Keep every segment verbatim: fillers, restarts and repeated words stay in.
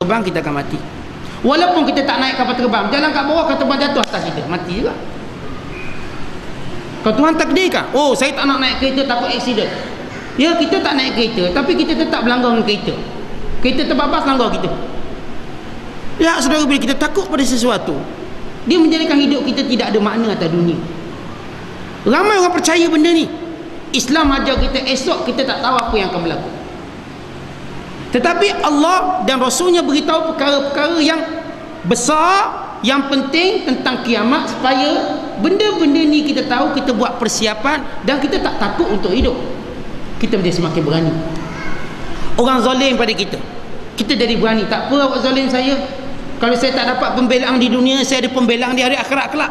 terbang, kita akan mati. Walaupun kita tak naik kapal terbang, jalan kat bawah, kapal terbang jatuh atas kita, mati juga. Kalau Tuhan takdirkan, oh saya tak nak naik kereta takut aksiden, ya kita tak naik kereta, tapi kita tetap berlanggar dengan kereta. Kereta terbabas, langgar kita. Ya saudara, bila kita takut pada sesuatu, dia menjadikan hidup kita tidak ada makna atas dunia. Ramai orang percaya benda ni. Islam ajar kita, esok kita tak tahu apa yang akan berlaku. Tetapi Allah dan Rasulnya beritahu perkara-perkara yang besar, yang penting tentang kiamat, supaya benda-benda ni kita tahu, kita buat persiapan, dan kita tak takut untuk hidup. Kita menjadi semakin berani. Orang zalim pada kita, kita jadi berani. Tak apa awak zalim saya, kalau saya tak dapat pembelaan di dunia, saya ada pembelaan di hari akhirat kelak.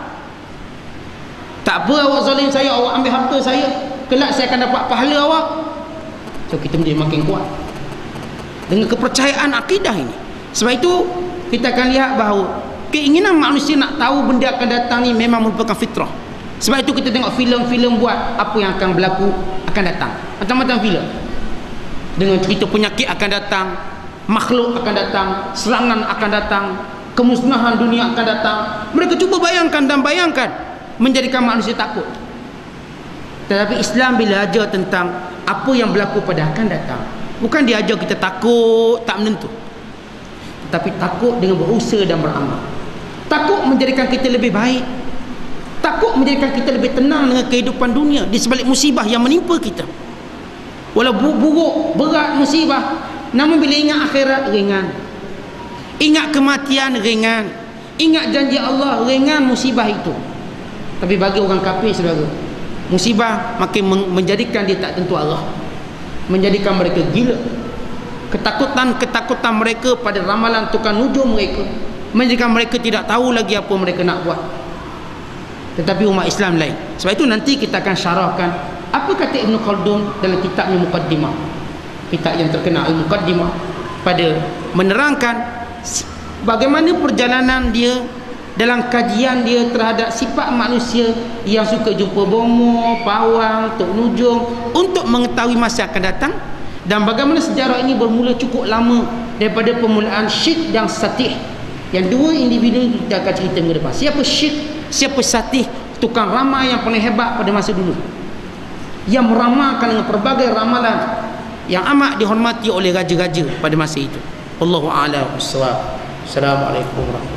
Tak apa awak zalim saya, awak ambil harta saya, kelak saya akan dapat pahala awak. So kita menjadi makin kuat dengan kepercayaan akidah ini. Sebab itu kita akan lihat bahawa keinginan manusia nak tahu benda akan datang ni memang merupakan fitrah. Sebab itu kita tengok filem-filem buat apa yang akan berlaku akan datang, macam-macam filem, dengan cerita penyakit akan datang, makhluk akan datang, serangan akan datang, kemusnahan dunia akan datang. Mereka cuba bayangkan dan bayangkan, menjadikan manusia takut. Tetapi Islam bila ajar tentang apa yang berlaku pada akan datang, bukan dia ajar kita takut tak menentu, tetapi takut dengan berusaha dan beramal. Takut menjadikan kita lebih baik, takut menjadikan kita lebih tenang dengan kehidupan dunia di sebalik musibah yang menimpa kita. Walau buruk, berat musibah, namun bila ingat akhirat, ringan. Ingat kematian, ringan. Ingat janji Allah, ringan musibah itu. Tapi bagi orang kafir, saudara, musibah makin menjadikan dia tak tentu arah, menjadikan mereka gila. Ketakutan-ketakutan mereka pada ramalan tukang nujum mereka menjadikan mereka tidak tahu lagi apa mereka nak buat. Tetapi umat Islam lain. Sebab itu nanti kita akan syarahkan apa kata Ibn Khaldun dalam kitabnya Muqaddimah, kitab yang terkenal Al-Muqaddimah, pada menerangkan bagaimana perjalanan dia dalam kajian dia terhadap sifat manusia yang suka jumpa bomo, pawang, tok nujum, untuk mengetahui masa akan datang, dan bagaimana sejarah ini bermula cukup lama daripada permulaan Syekh dan Satih. Yang dua individu ini kita akan cerita minggu depan. Siapa Syekh, siapa Satih, tukang ramal yang paling hebat pada masa dulu, yang meramalkan dengan pelbagai ramalan yang amat dihormati oleh raja-raja pada masa itu. Wallahu a'lam bissawab. Assalamualaikum warahmatullahi wabarakatuh.